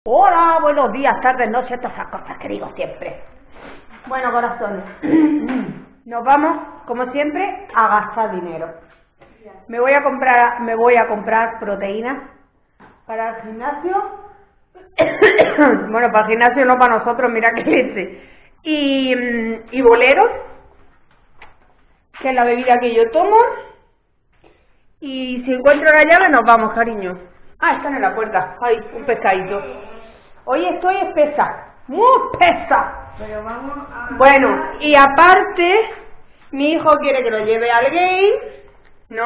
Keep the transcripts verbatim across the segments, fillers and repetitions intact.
Hola, buenos días, tardes, noches, todas esas cosas que digo siempre. Bueno, corazones, nos vamos, como siempre, a gastar dinero. Me voy a comprar, me voy a comprar proteínas para el gimnasio. Bueno, para el gimnasio no para nosotros, mira qué leche. Y, y boleros, que es la bebida que yo tomo. Y si encuentro la llave nos vamos, cariño. Ah, están en la puerta. Ay, un pescadito. Hoy estoy espesa, muy espesa. Pero vamos a... Bueno, y aparte, mi hijo quiere que lo lleve al game, ¿no?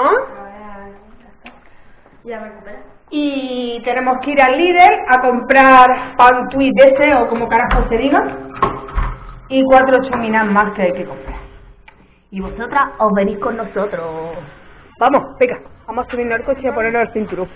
Ya me compré. Y tenemos que ir al Lidl a comprar pan tweet ese, o como carajo se diga, y cuatro chuminas más que hay que comprar. Y vosotras os venís con nosotros. Vamos, venga, vamos a subirnos al coche y a ponernos el cinturón.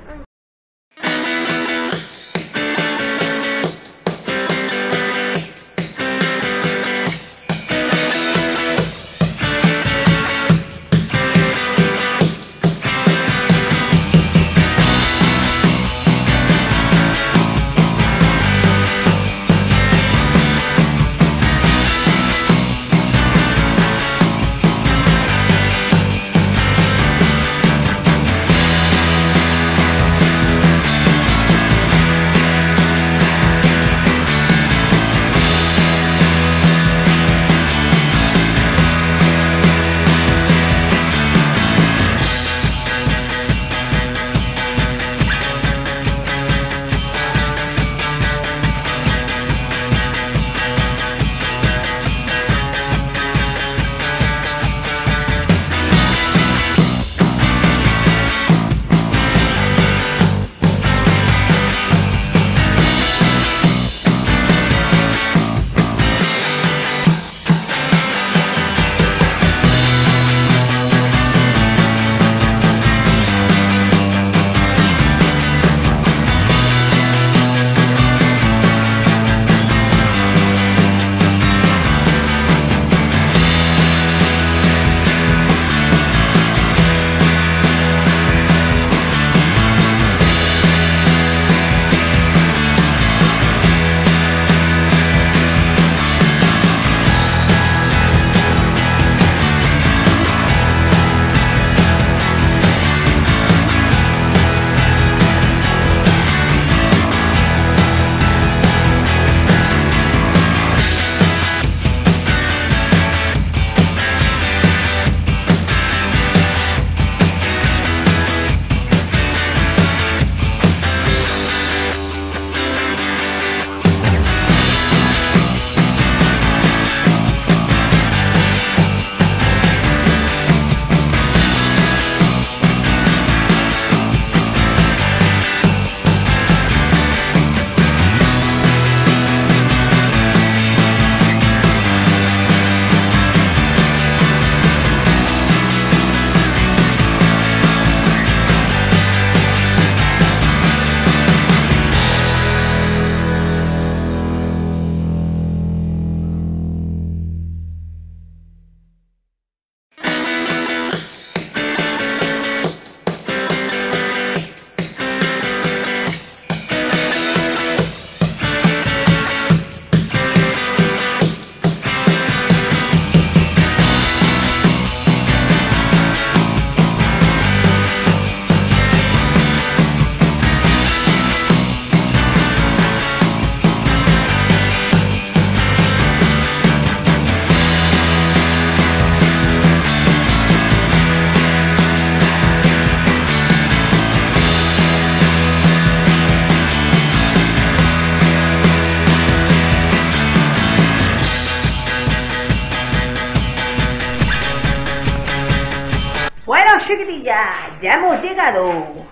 Chiquitilla, ya hemos llegado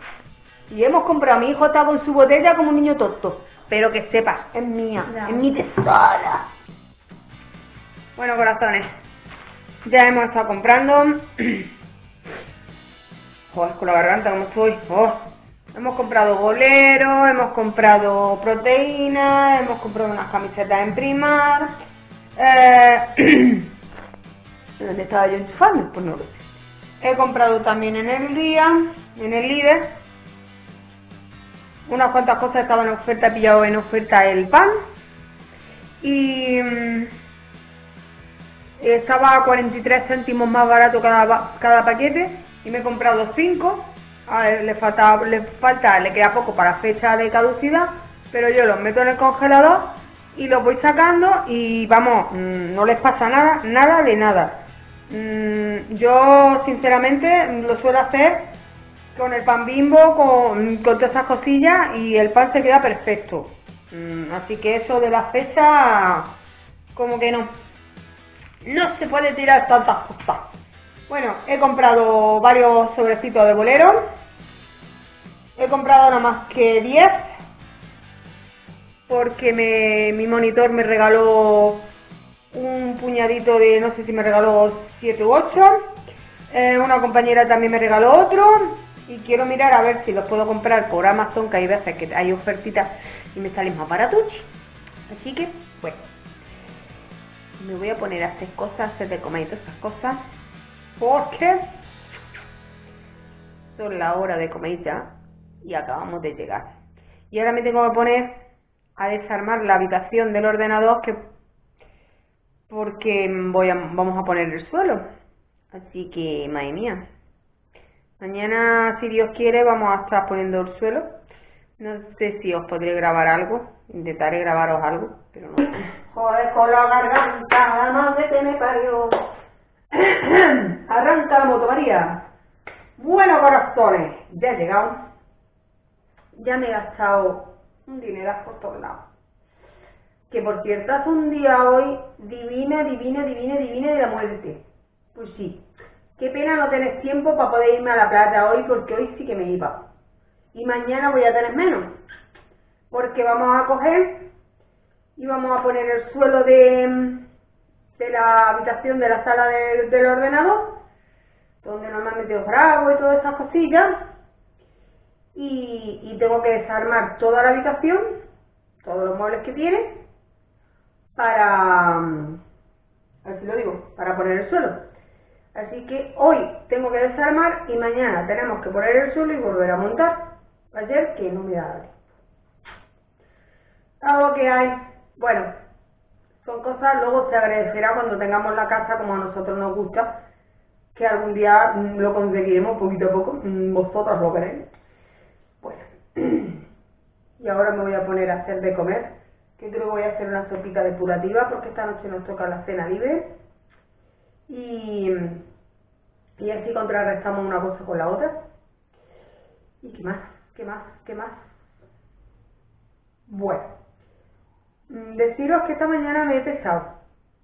y hemos comprado. Mi hijo está con su botella como un niño tonto, pero que sepa, es mía, no. Es mi tesora. Bueno, corazones, ya hemos estado comprando. Joder, con la garganta como estoy. Oh. Hemos comprado boleros, hemos comprado proteínas, hemos comprado unas camisetas en Primar. Eh... ¿Dónde estaba yo enchufando? Pues no lo sé. He comprado también en el día, en el Lidl, unas cuantas cosas estaban en oferta, he pillado en oferta el pan y mmm, estaba a cuarenta y tres céntimos más barato cada, cada paquete y me he comprado cinco. A ver, le falta, le falta, le queda poco para fecha de caducidad, pero yo los meto en el congelador y los voy sacando y vamos, mmm, no les pasa nada, nada de nada. Mm, yo sinceramente lo suelo hacer con el pan Bimbo, con, con todas esas cosillas y el pan se queda perfecto. Mm, así que eso de la fecha, como que no, no se puede tirar tantas cosas. Bueno, he comprado varios sobrecitos de bolero, he comprado nada más que diez, porque me, mi monitor me regaló un puñadito de, no sé si me regaló siete u ocho, eh, una compañera también me regaló otro y quiero mirar a ver si los puedo comprar por Amazon, que hay veces que hay ofertitas y me salen más baratos. Así que, bueno, me voy a poner a hacer cosas, hacer de comer y todas esas cosas, porque son la hora de comer ya y acabamos de llegar. Y ahora me tengo que poner a desarmar la habitación del ordenador, que porque voy a, vamos a poner el suelo. Así que, madre mía, mañana, si Dios quiere, vamos a estar poniendo el suelo. No sé si os podré grabar algo, intentaré grabaros algo, pero no. Joder, con la garganta, la madre que me parió. Arranca la moto, María. Bueno, corazones, ya he llegado. Ya me he gastado un dinero por todos lados. Que por cierto hace un día hoy divina, divina, divina, divina de la muerte. Pues sí, qué pena no tener tiempo para poder irme a la playa hoy, porque hoy sí que me iba. Y mañana voy a tener menos, porque vamos a coger y vamos a poner el suelo de, de la habitación de la sala de, del ordenador, donde normalmente os grabo y todas esas cosillas. Y, y tengo que desarmar toda la habitación, todos los muebles que tiene, para, a ver si lo digo, para poner el suelo. Así que hoy tengo que desarmar y mañana tenemos que poner el suelo y volver a montar. Ayer que no me da tiempo. Algo que hay, bueno, son cosas, luego se agradecerá cuando tengamos la casa como a nosotros nos gusta, que algún día lo conseguiremos poquito a poco, vosotros lo veréis. Bueno, y ahora me voy a poner a hacer de comer, que creo que voy a hacer una sopita depurativa porque esta noche nos toca la cena libre y, y así contrarrestamos una cosa con la otra. ¿Y qué más? ¿Qué más? ¿Qué más? Bueno, deciros que esta mañana me he pesado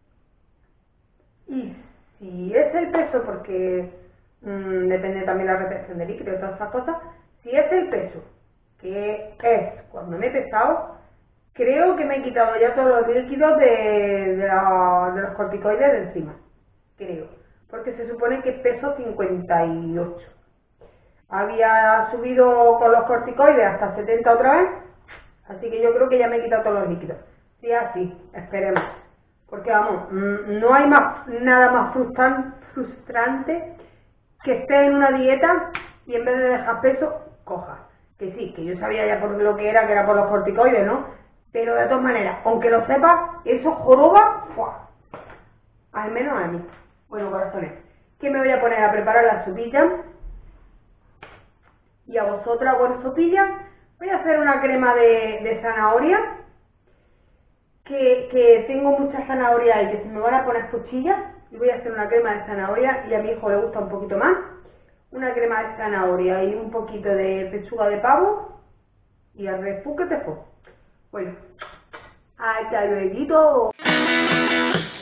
y si es el peso, porque mmm, depende también la retención de líquido y todas esas cosas, si es el peso que es cuando me he pesado, creo que me he quitado ya todos los líquidos de, de, la, de los corticoides de encima, creo, porque se supone que peso cincuenta y ocho. Había subido con los corticoides hasta setenta otra vez, así que yo creo que ya me he quitado todos los líquidos. Sí, así, esperemos, porque vamos, no hay más, nada más frustrante que estés en una dieta y en vez de dejar peso, cojas. Que sí, que yo sabía ya por lo que era, que era por los corticoides, ¿no? Pero de todas maneras, aunque lo sepas, eso joroba, ¡fua! Al menos a mí. Bueno, corazones, que me voy a poner a preparar la sopilla. Y a vosotras, bueno, sopilla, voy a hacer una crema de, de zanahoria, que, que tengo muchas zanahorias y que se me van a poner cuchillas, y voy a hacer una crema de zanahoria, y a mi hijo le gusta un poquito más. Una crema de zanahoria y un poquito de pechuga de pavo y al refú que te fue. Bueno, hasta luego.